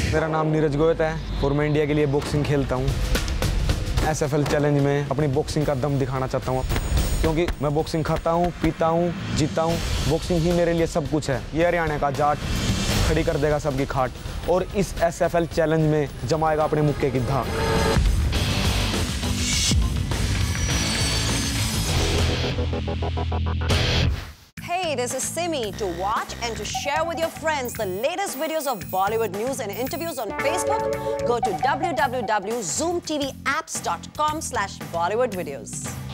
मेरा नाम नीरज गोयत है और मैं इंडिया के लिए बॉक्सिंग खेलता हूँ। SFL चैलेंज में अपनी बॉक्सिंग का दम दिखाना चाहता हूँ, क्योंकि मैं बॉक्सिंग खाता हूँ, पीता हूँ, जीता हूँ। बॉक्सिंग ही मेरे लिए सब कुछ है। ये हरियाणा का जाट खड़ी कर देगा सबकी खाट और इस SFL चैलेंज में जमाएगा अपने मुक्के की धाक। Hey, this is Simi. To watch and to share with your friends the latest videos of Bollywood news and interviews on Facebook, go to www.zoomtvapps.com/BollywoodVideos.